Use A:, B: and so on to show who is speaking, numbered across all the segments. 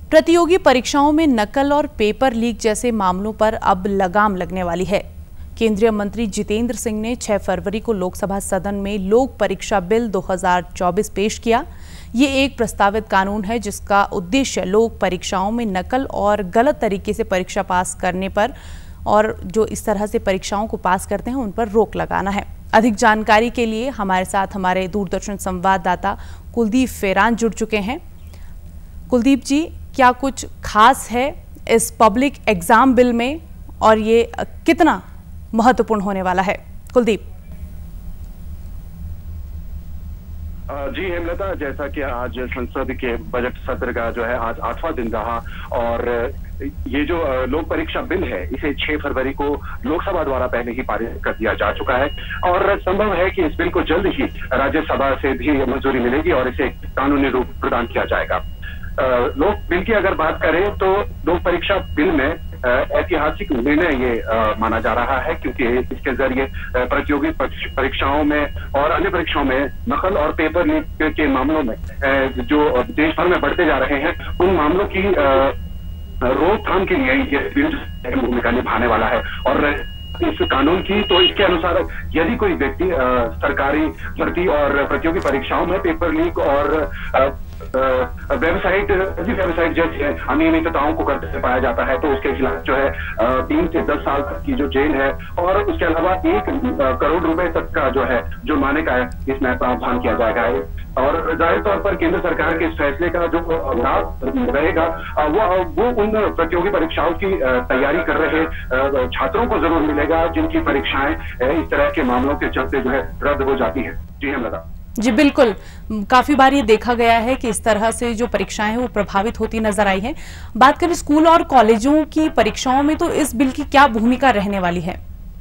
A: प्रतियोगी परीक्षाओं में नकल और पेपर लीक जैसे मामलों पर अब लगाम लगने वाली है। केंद्रीय मंत्री जितेंद्र सिंह ने 6 फरवरी को लोकसभा सदन में लोक परीक्षा बिल 2024 पेश किया। ये एक प्रस्तावित कानून है जिसका उद्देश्य लोक परीक्षाओं में नकल और गलत तरीके से परीक्षा पास करने पर और जो इस तरह से परीक्षाओं को पास करते हैं उन पर रोक लगाना है। अधिक जानकारी के लिए हमारे साथ हमारे दूरदर्शन संवाददाता कुलदीप फेरान जुड़ चुके हैं। कुलदीप जी, क्या कुछ खास है इस पब्लिक एग्जाम बिल में और ये कितना महत्वपूर्ण होने वाला है? कुलदीप।
B: जी हेमलता, जैसा कि आज संसद के बजट सत्र का जो है आज 8वां दिन रहा और ये जो लोक परीक्षा बिल है इसे 6 फरवरी को लोकसभा द्वारा पहले ही पारित कर दिया जा चुका है और संभव है कि इस बिल को जल्द ही राज्यसभा से भी मंजूरी मिलेगी और इसे कानूनी रूप प्रदान किया जाएगा। लोक बिल की अगर बात करें तो लोक परीक्षा बिल में ऐतिहासिक निर्णय ये माना जा रहा है क्योंकि इसके जरिए प्रतियोगी परीक्षाओं में और अन्य परीक्षाओं में नकल और पेपर लीक के मामलों में जो देश भर में बढ़ते जा रहे हैं उन मामलों की रोकथाम के लिए ये बिल भूमिका निभाने वाला है। और इस कानून की तो इसके अनुसार यदि कोई व्यक्ति सरकारी भर्ती और प्रतियोगी परीक्षाओं में पेपर लीक और वेबसाइट जैसी अनियमितताओं को करते पाया जाता है तो उसके खिलाफ जो है 3 से 10 साल तक की जो जेल है और उसके अलावा 1 करोड़ रुपए तक का जो है जुर्माने का इसमें प्रावधान किया जाएगा। और जाहिर तौर पर केंद्र सरकार के इस फैसले का जो लाभ रहेगा वो उन प्रतियोगी परीक्षाओं की तैयारी कर रहे छात्रों को जरूर मिलेगा जिनकी परीक्षाएं इस तरह के मामलों के चलते जो है रद्द हो जाती है। जी हेमलता।
A: जी बिल्कुल, काफी बार ये देखा गया है कि इस तरह से जो परीक्षाएं हैं वो प्रभावित होती नजर आई हैं। बात करें स्कूल और कॉलेजों की परीक्षाओं में तो इस बिल की क्या भूमिका रहने वाली है?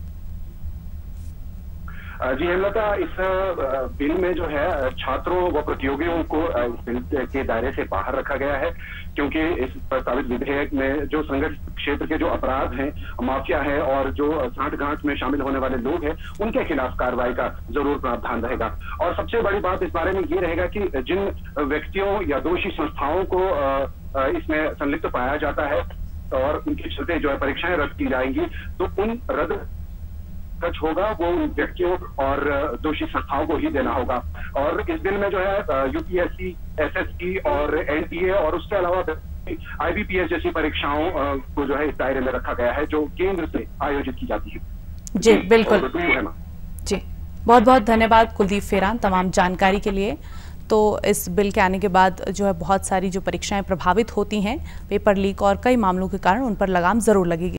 B: जी हेमलता, इस बिल में जो है छात्रों व प्रतियोगियों को इस बिल के दायरे से बाहर रखा गया है क्योंकि इस प्रस्तावित विधेयक में जो संगठित क्षेत्र के जो अपराध हैं, माफिया है और जो सांठगांठ में शामिल होने वाले लोग हैं उनके खिलाफ कार्रवाई का जरूर प्रावधान रहेगा। और सबसे बड़ी बात इस बारे में ये रहेगा कि जिन व्यक्तियों या दोषी संस्थाओं को इसमें संलिप्त पाया जाता है और उनके चलते जो है परीक्षाएं रद्द की जाएंगी तो उन रद्द खर्च होगा वो व्यक्तियों और दोषी संस्थाओं को ही देना होगा। और इस बिल में जो है यूपीएससी, एसएससी और एनटीए और उसके अलावा आईबीपीएस जैसी परीक्षाओं को जो है इस दायरे में रखा गया है जो केंद्र से आयोजित की जाती है।
A: जी बिल्कुल जी, बहुत बहुत धन्यवाद कुलदीप फेरान तमाम जानकारी के लिए। तो इस बिल के आने के बाद जो है बहुत सारी जो परीक्षाएं प्रभावित होती हैं पेपर लीक और कई मामलों के कारण उन पर लगाम जरूर लगेगी।